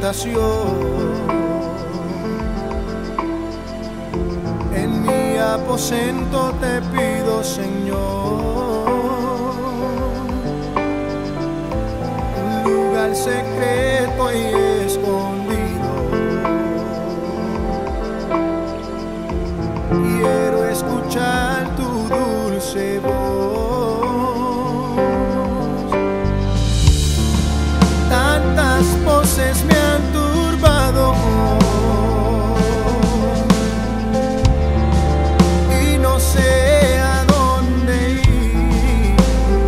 habitación, en mi aposento te pido, Señor, un lugar secreto y escondido. Quiero escuchar tu dulce voz. Tantas voces me han turbado y no sé a dónde ir.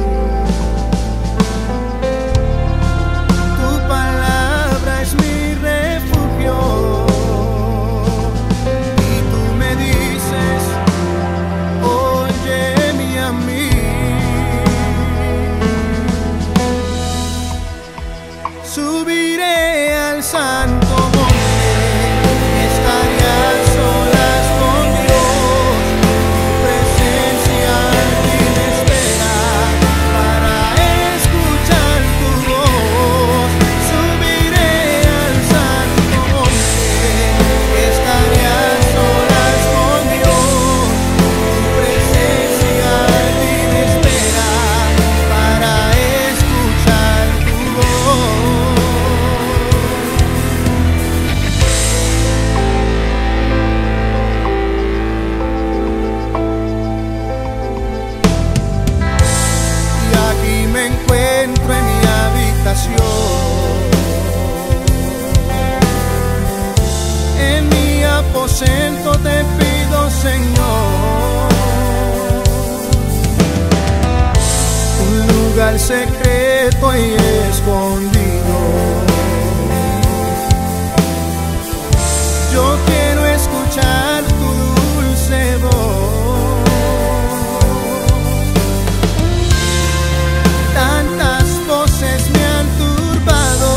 Tu palabra es mi refugio y tú me dices, óyeme a mí. Subiré al santo monte, estaré a solas con Dios. Tu presencia aquí me espera para escuchar tu voz. Subiré al santo monte, estaré a solas con Dios. Tu presencia aquí me espera para escuchar tu voz. Y aquí me encuentro en mi habitación, en mi aposento te pido, Señor, un lugar secreto y escondido. Yo quiero escuchar tu dulce voz. Tantas voces me han turbado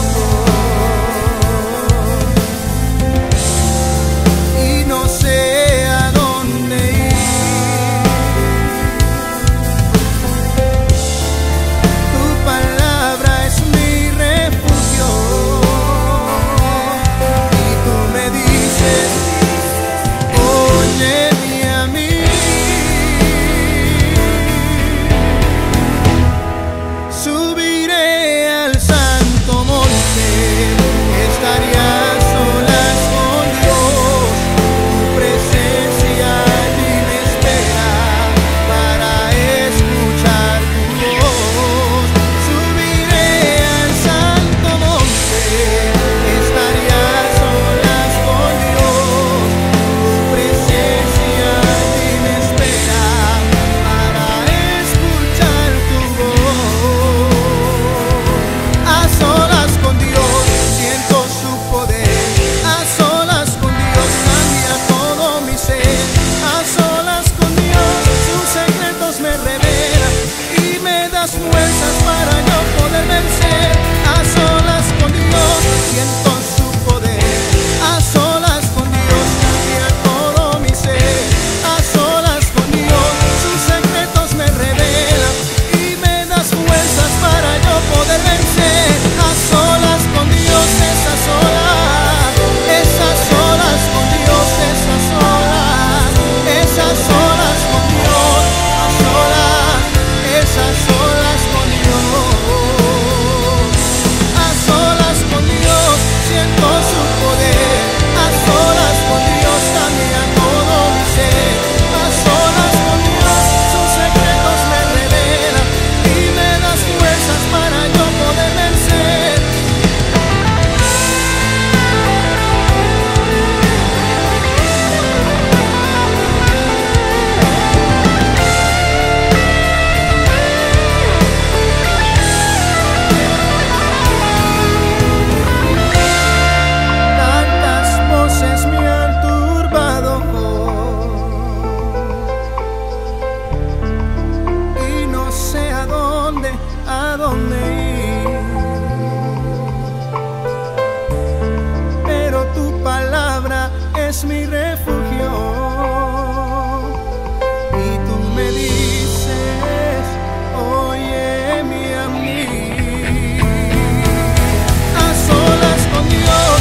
y no sé a dónde ir. Tu palabra es mi refugio y tú me dices, óyeme a mí. Subiré al santo monte, estaré a solas con Dios. Tu presencia allí me espera para escuchar tu voz. Subiré al santo monte, estaré a solas con Dios. Tu presencia allí me espera para escuchar tu voz. A solas con Dios siento su poder, a solas con Dios cambia todo mi ser, a solas con Dios sus secretos me revelan y me das fuerzas para yo poder vencer. A solas con Dios siento su poder, a solas con Dios cambia todo mi ser, a solas con Dios sus secretos me revelan y me das fuerzas para yo poder vencer. A solas con Dios, esas solas con Dios, esas solas con Dios, a solas, esas solas con Dios, a solas con Dios siento su poder, a solas con Dios cambia todo mi ser, a solas con Dios sus secretos me revelan y me das fuerzas para yo poder vencer. Tantas voces me han turbado y no sé a dónde ir. Pero tu palabra es mi refugio y tú me dices, óyeme a mí. A solas con Dios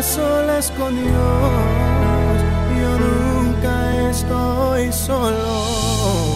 solas con Dios, yo nunca estoy solo.